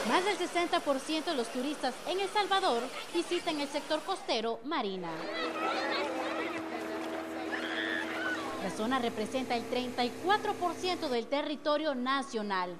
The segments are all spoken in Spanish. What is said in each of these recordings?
Más del 60% de los turistas en El Salvador visitan el sector costero Marina. La zona representa el 34% del territorio nacional.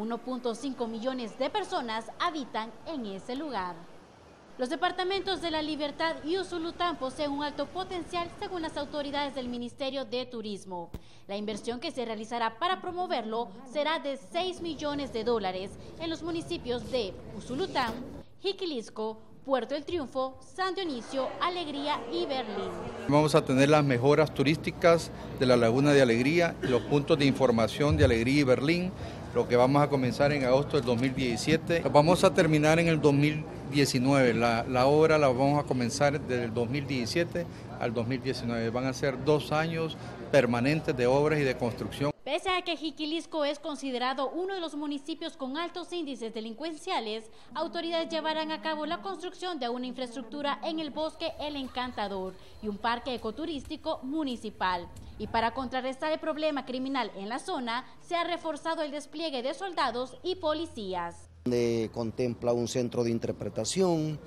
1.5 millones de personas habitan en ese lugar. Los departamentos de La Libertad y Usulután poseen un alto potencial según las autoridades del Ministerio de Turismo. La inversión que se realizará para promoverlo será de $6 millones en los municipios de Usulután, Jiquilisco, Puerto El Triunfo, San Dionisio, Alegría y Berlín. Vamos a tener las mejoras turísticas de la Laguna de Alegría y los puntos de información de Alegría y Berlín, lo que vamos a comenzar en agosto del 2017. Vamos a terminar en el 2019, la obra la vamos a comenzar desde el 2017 al 2019. Van a ser 2 años permanentes de obras y de construcción. Pese a que Jiquilisco es considerado uno de los municipios con altos índices delincuenciales, autoridades llevarán a cabo la construcción de una infraestructura en el bosque El Encantador y un parque ecoturístico municipal. Y para contrarrestar el problema criminal en la zona, se ha reforzado el despliegue de soldados y policías. Contempla un centro de interpretación,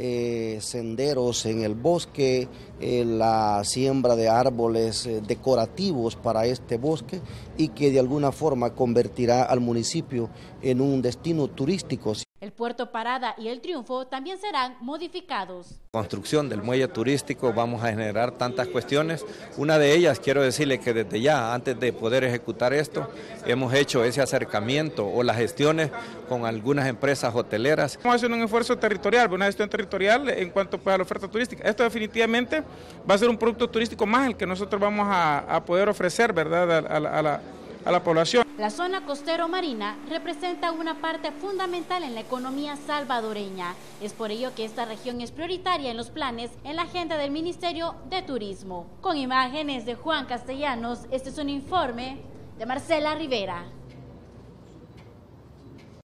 senderos en el bosque, la siembra de árboles decorativos para este bosque y que de alguna forma convertirá al municipio en un destino turístico. El puerto Parada y El Triunfo también serán modificados. Construcción del muelle turístico, vamos a generar tantas cuestiones. Una de ellas, quiero decirle que desde ya, antes de poder ejecutar esto, hemos hecho ese acercamiento o las gestiones con algunas empresas hoteleras. Vamos a hacer un esfuerzo territorial, una gestión territorial en cuanto a la oferta turística. Esto definitivamente va a ser un producto turístico más el que nosotros vamos a poder ofrecer, ¿verdad?, a la población. La zona costero-marina representa una parte fundamental en la economía salvadoreña. Es por ello que esta región es prioritaria en los planes en la agenda del Ministerio de Turismo. Con imágenes de Juan Castellanos, este es un informe de Marcela Rivera.